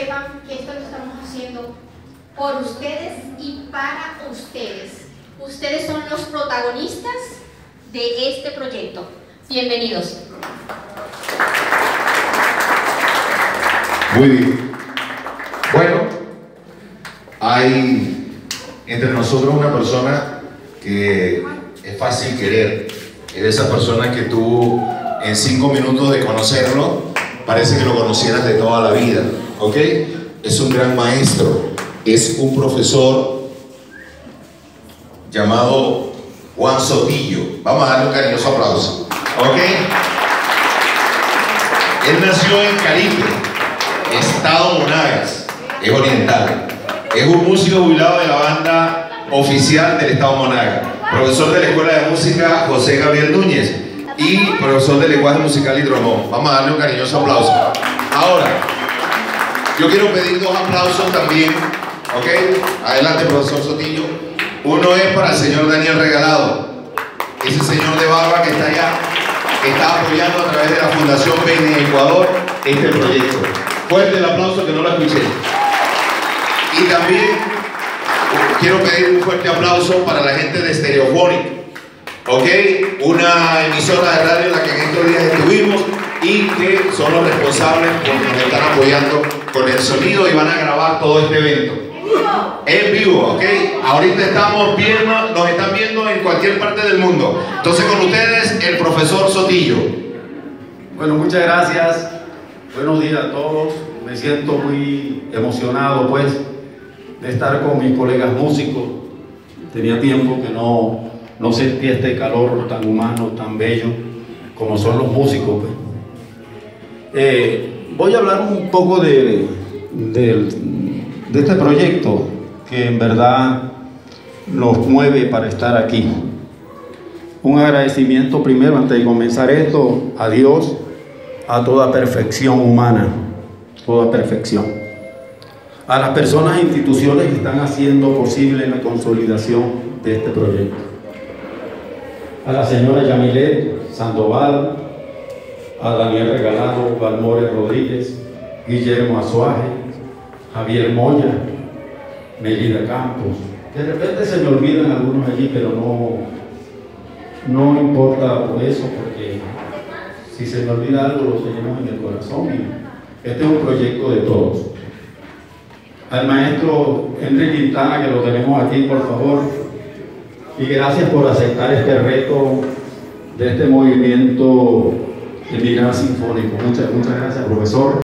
sepan que esto lo estamos haciendo por ustedes y para ustedes. Ustedes son los protagonistas de este proyecto. Bienvenidos. Muy bien. Bueno, hay entre nosotros una persona que es fácil querer. Es de esas personas que tú en 5 minutos de conocerlo parece que lo conocieras de toda la vida, ¿ok? Es un gran maestro, es un profesor llamado Juan Sotillo. Vamos a darle un cariñoso aplauso, ¿ok? Él nació en Caripe, Estado Monagas, es oriental. Es un músico jubilado de la banda oficial del Estado Monagas, profesor de la Escuela de Música José Gabriel Núñez y profesor de lenguaje musical y trombón. Vamos a darle un cariñoso aplauso. Ahora, yo quiero pedir 2 aplausos también, ¿ok? Adelante, profesor Sotillo. Uno es para el señor Daniel Regalado, ese señor de barba que está allá, que está apoyando a través de la Fundación Bene Ecuador este proyecto. Fuerte el aplauso, que no lo escuché. Y también quiero pedir un fuerte aplauso para la gente de Stereophonic, ¿ok? Una emisora de radio en la que en estos días estuvimos y que son los responsables porque nos están apoyando con el sonido y van a grabar todo este evento. En vivo, ¿ok? Ahorita estamos viendo, nos están viendo en cualquier parte del mundo. Entonces con ustedes, el profesor Sotillo. Bueno, muchas gracias. Buenos días a todos. Me siento muy emocionado, pues, de estar con mis colegas músicos. Tenía tiempo que no sentía este calor tan humano, tan bello, como son los músicos, pues. Voy a hablar un poco de este proyecto que en verdad nos mueve para estar aquí. Un agradecimiento primero, antes de comenzar esto, a Dios, a toda perfección humana, toda perfección. A las personas e instituciones que están haciendo posible la consolidación de este proyecto. A la señora Yamilet Sandoval, a Daniel Regalado, Valmore Rodríguez, Guillermo Azuaje, Javier Moya, Melida Campos. De repente se me olvidan algunos allí, pero no importa por eso, porque si se me olvida algo lo tenemos en el corazón y este es un proyecto de todos. Al maestro Enrique Quintana, que lo tenemos aquí, por favor, y gracias por aceptar este reto de este movimiento de Migrante Sinfónico. Muchas gracias, profesor.